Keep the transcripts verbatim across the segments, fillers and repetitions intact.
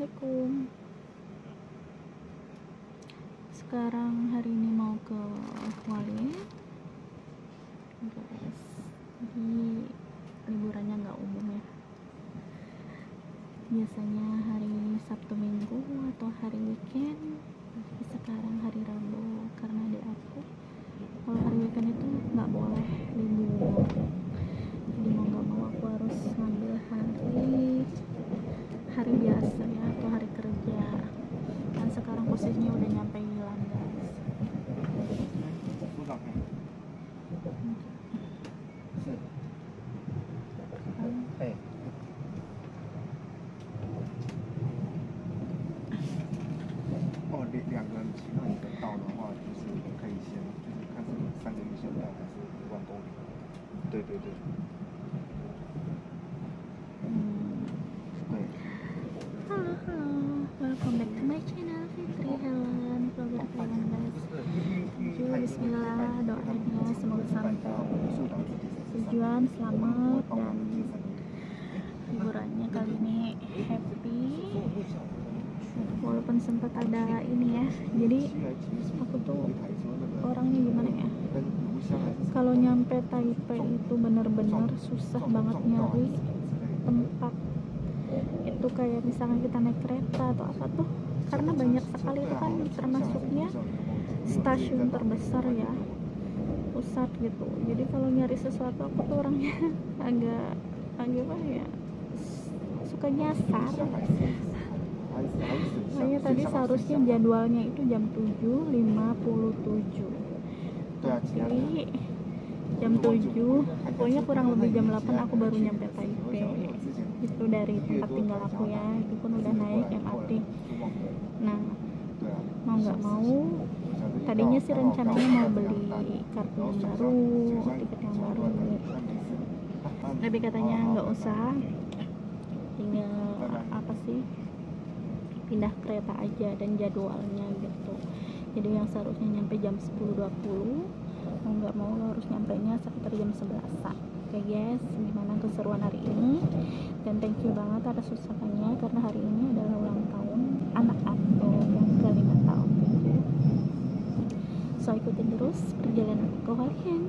Assalamualaikum. Sekarang hari ini mau ke Kuali, guys. Jadi liburannya nggak umum ya. Biasanya hari Sabtu Minggu atau hari weekend. Tapi sekarang hari Rabu karena adik aku kalau hari weekend itu nggak boleh libur. Jadi mau nggak mau aku harus ngambil hari hari biasa ya, atau hari kerja. Dan sekarang posisinya udah nyampe Milan, guys. 哦，两两个人其中一个到的话，就是可以先，就是看是三个月先到还是一万公里。对对对。 Halo, halo, welcome back to my channel Fitri Helen, vlogger kalian, guys. Tujuh, bismillah, doanya semoga sampai tujuan selamat dan liburannya kali ini happy. Walaupun sempat ada ini ya, jadi aku tuh orangnya gimana ya, kalau nyampe Taipei itu bener-bener susah banget nyari tempat. Itu kayak misalnya kita naik kereta atau apa tuh, karena banyak sekali, itu kan termasuknya stasiun terbesar ya, pusat gitu. Jadi kalau nyari sesuatu aku tuh orangnya agak agak apa ya, suka nyasar. Makanya tadi seharusnya jadwalnya itu jam tujuh lima puluh tujuh, tapi jam tujuh, pokoknya kurang lebih jam delapan aku baru nyampe Taipei. Itu dari tempat tinggal aku ya, itu pun udah naik M R T. Nah, mau nggak mau, tadinya sih rencananya mau beli kartu yang baru, tiket yang baru, tapi katanya nggak usah, tinggal apa sih, pindah kereta aja dan jadwalnya gitu. Jadi yang seharusnya nyampe jam sepuluh dua puluh, mau nggak mau lo harus nyampe nya sekitar jam sebelasan. Oke guys, gimana keseruan hari ini? Dan thank you banget atas usahanya, karena hari ini adalah ulang tahun anak aku yang ke lima tahun. So ikutin terus perjalanan aku kalian.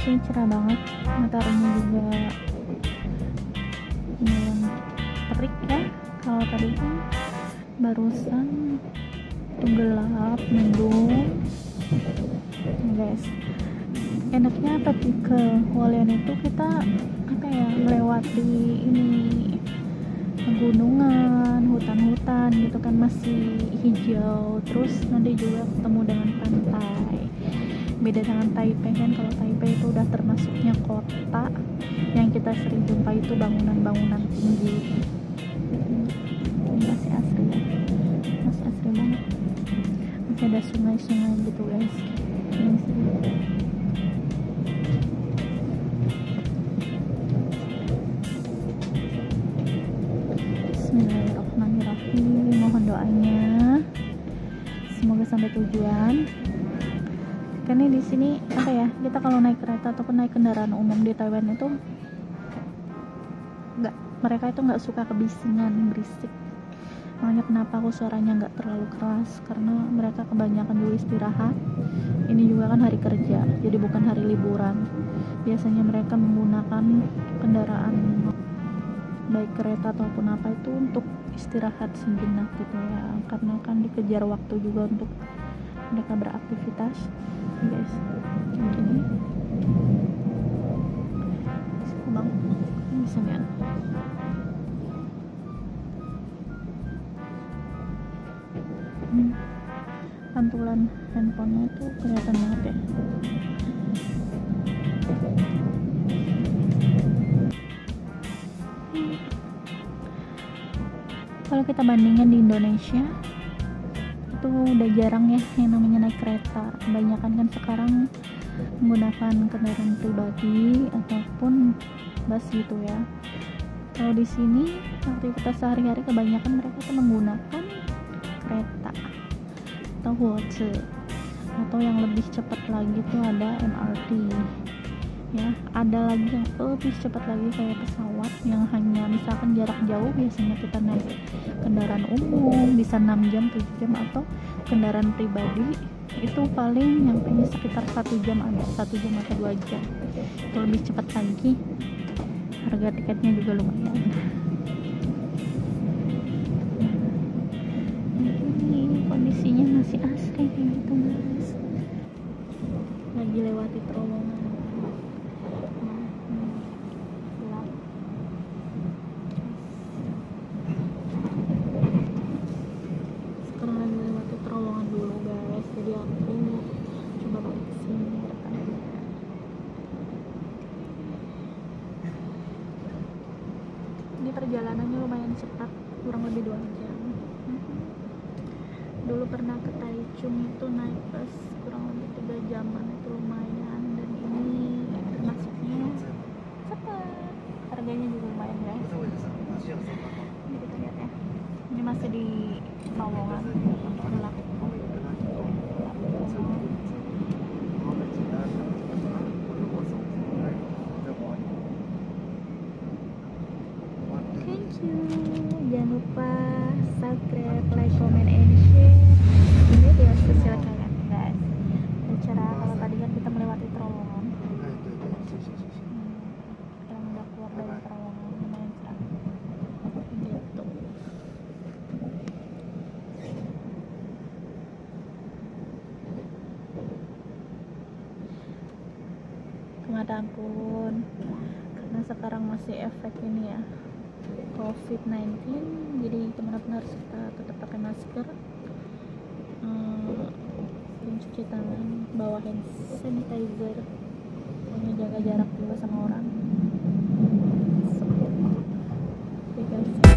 sini cerah banget, mataharinya juga lumayan terik ya. Kalau tadi kan barusan gelap, mendung guys. Enaknya pergi ke Hualien itu kita apa ya, melewati ini pegunungan, hutan-hutan gitu kan, masih hijau, terus nanti juga ketemu dengan pantai. Beda dengan Taipei kan, kalau Taipei itu udah termasuknya kota, yang kita sering jumpa itu bangunan-bangunan tinggi. Ini masih asri ya, masih asri banget, masih ada sungai-sungai gitu guys. Ini sih Bismillahirrahmanirrahim. Mohon doanya semoga sampai tujuan. Karena di sini apa ya, kita kalau naik kereta ataupun naik kendaraan umum di Taiwan itu nggak, mereka itu nggak suka kebisingan, berisik. Makanya kenapa aku suaranya nggak terlalu keras, karena mereka kebanyakan dulu istirahat. Ini juga kan hari kerja, jadi bukan hari liburan. Biasanya mereka menggunakan kendaraan baik kereta ataupun apa itu untuk istirahat sejenak gitu ya, karena kan dikejar waktu juga untuk mereka beraktivitas guys. Begini bang, bisa nggak? Hmm. Pantulan handphonenya itu kelihatan banget ya. Kalau kita bandingkan di Indonesia itu udah jarang ya yang namanya naik kereta. Kebanyakan kan sekarang menggunakan kendaraan pribadi ataupun bus gitu ya. Kalau di sini aktivitas sehari-hari kebanyakan mereka tuh menggunakan kereta atau Huozi, atau yang lebih cepat lagi tuh ada M R T ya. Ada lagi yang lebih cepat lagi kayak pesawat yang hanya misalkan jarak jauh, biasanya kita naik kendaraan umum bisa enam jam tujuh jam, atau kendaraan pribadi itu paling nyampenya sekitar satu jam, ada satu jam atau dua jam. Itu lebih cepat lagi, harga tiketnya juga lumayan. Ini kondisinya masih asri kayak gitu guys. Lagi lewati terowongan. Sekarang lagi lewati terowongan dulu guys, jadi aku coba balik ke sini rekannya. Ini perjalanannya lumayan cepat, kurang lebih dua jam. Dulu pernah ke Taichung itu naik bus kurang lebih tiga jaman, itu lumayan. Dan ini termasuknya cepat, harganya juga lumayan guys. Ini kita lihat ya, ini masih di terowongan gelap. Thank you, jangan lupa subscribe, like, comment, and share di media sosial kalian guys. Bicara kalau tadi kan kita melewati terowongan, hmm, sekarang udah keluar dari terowongan, lumayan cerah gitu. Kemanapun, karena sekarang masih efek ini ya covid sembilan belas, jadi kemana-mana harus kita tetap pakai masker, hmm, cuci tangan, bawa hand sanitizer, pokoknya jaga jarak juga sama orang. So, okay guys.